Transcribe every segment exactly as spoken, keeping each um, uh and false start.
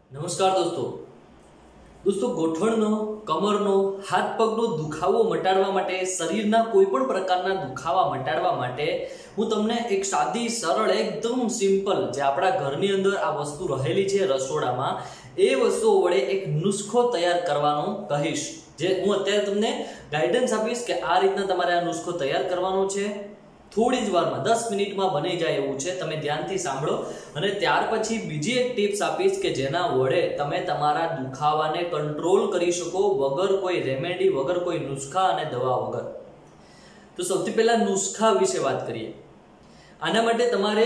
નમસ્કાર દોસ્તો દોસ્તો ગોઠણનો કમરનો હાથ પગનો દુખાવો મટાડવા માટે શરીરના કોઈ પણ પ્રકારના દુખાવા મટાડવા માટે હું તમને એક સાદી સરળ એકદમ સિમ્પલ જે આપણા ઘરની અંદર આ વસ્તુ રહેલી છે રસોડામાં એ વસ્તુઓ વડે એક નુસ્ખો તૈયાર કરવાનો કહીશ જે હું અત્યારે તમને ગાઈડન્સ આપીશ કે આ રીતના તમારે આ નુસ્ખો તૈયાર કરવાનો છે। થોડી જ વારમાં દસ મિનિટમાં બની જાય એવું છે, તમે ધ્યાનથી સાંભળો। અને ત્યાર પછી બીજી એક ટિપ્સ આપીશ કે જેના વડે તમે તમારા દુખાવાને કંટ્રોલ કરી શકો વગર કોઈ રેમેડી, વગર કોઈ નુસ્ખા અને દવા વગર। તો સૌથી પહેલા નુસ્ખા વિશે વાત કરીએ। આના માટે તમારે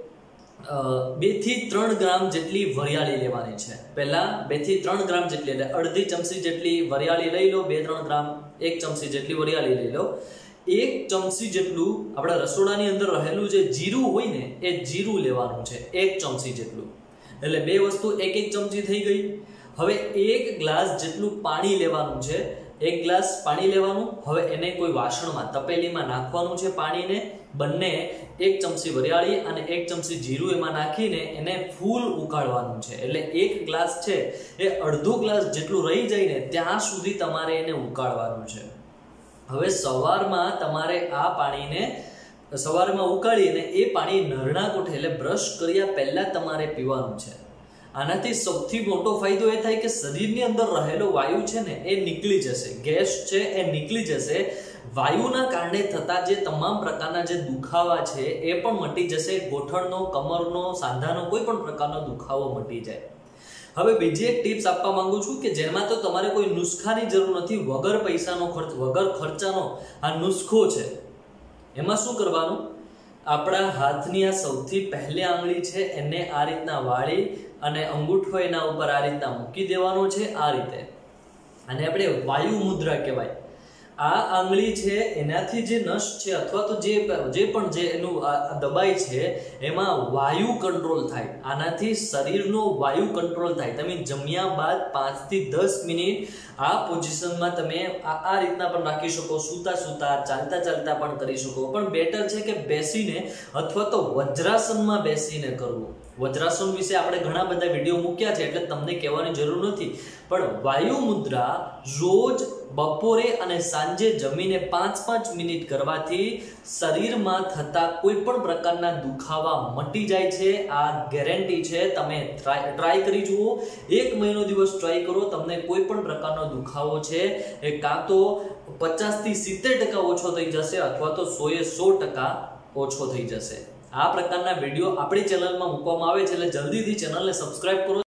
બે થી ત્રણ ગ્રામ જેટલી વરિયાળી લેવાની છે। પહેલા બે થી ત્રણ ગ્રામ જેટલી એટલે અડધી ચમચી જેટલી વરિયાળી લઈ લો, બે ત્રણ ગ્રામ એક ચમચી જેટલી વરિયાળી લઈ લો। એક ચમચી જેટલું આપણા રસોડાની અંદર રહેલું જે જીરું હોય ને એ જીરું લેવાનું છે, એક ચમચી જેટલું। એટલે બે વસ્તુ એક એક ચમચી થઈ ગઈ। હવે એક ગ્લાસ જેટલું પાણી લેવાનું છે, એક ગ્લાસ પાણી લેવાનું। હવે એને કોઈ વાસણમાં તપેલીમાં નાખવાનું છે પાણીને, બંને એક ચમચી વરિયાળી અને એક ચમચી જીરું એમાં નાખીને એને ફૂલ ઉકાળવાનું છે। એટલે એક ગ્લાસ છે એ અડધો ગ્લાસ જેટલું રહી જાય ને ત્યાં સુધી તમારે એને ઉકાળવાનું છે। હવે સવારમાં તમારે આ પાણીને સવારમાં ઉકાળીને એ પાણી નરણા કોઠે એટલે બ્રશ કર્યા પહેલા તમારે પીવાનું છે। આનાથી સૌથી મોટો ફાયદો એ થાય કે શરીરની અંદર રહેલો વાયુ છે ને એ નીકળી જશે, ગેસ છે એ નીકળી જશે। વાયુના કારણે થતા જે તમામ પ્રકારના જે દુખાવા છે એ પણ મટી જશે। ગોઠણનો, કમરનો, સાંધાનો કોઈ પણ પ્રકારનો દુખાવો મટી જાય। હવે બીજી એક ટિપ્સ આપવા માંગુ છું કે જેમાં તો તમારે કોઈ નુસ્ખાની જરૂર નથી, વગર પૈસાનો ખર્ચ, વગર ખર્ચાનો આ નુસ્ખો છે। એમાં શું કરવાનું, આપણા હાથની આ સૌથી પહેલી આંગળી છે એને આ રીતના વાળી અને અંગૂઠો એના ઉપર આ રીતના મૂકી દેવાનો છે, આ રીતે। અને આપણે વાયુ મુદ્રા કહેવાય। આ આંગળી છે એનાથી જે નસ છે અથવા તો જે જે પણ જે એનું દબાઈ છે એમાં વાયુ કંટ્રોલ થાય। આનાથી શરીરનો વાયુ કંટ્રોલ થાય। તમે જમ્યા બાદ પાંચ થી દસ મિનિટ આ પોઝિશનમાં તમે આ રીતના પણ રાખી શકો, સૂતા સૂતા, ચાલતા ચાલતા પણ કરી શકો। પણ બેટર છે કે બેસીને અથવા તો વજ્રાસનમાં બેસીને કરવું। વજ્રાસન વિશે આપણે ઘણા બધા વિડીયો મૂક્યા છે એટલે તમને કહેવાની જરૂર નથી, પણ વાયુ મુદ્રા રોજ બપોરે અને સાંજે જમીને પાંચ પાંચ મિનિટ કરવાથી શરીરમાં થતા કોઈ પણ પ્રકારના દુખાવા મટી જાય છે। આ ગેરંટી છે, તમે ટ્રાય કરી જુઓ। એક મહિનો દિવસ ટ્રાય કરો, તમને કોઈ પણ પ્રકારનો દુખાવો છે એ કાં તો પચાસ થી સિત્તેર ટકા ઓછો થઈ જશે અથવા તો સો એ સો ટકા ઓછો થઈ જશે। આ પ્રકારના વિડીયો આપણી ચેનલમાં મૂકવામાં આવે છે એટલે જલ્દીથી ચેનલને સબસ્ક્રાઇબ કરો।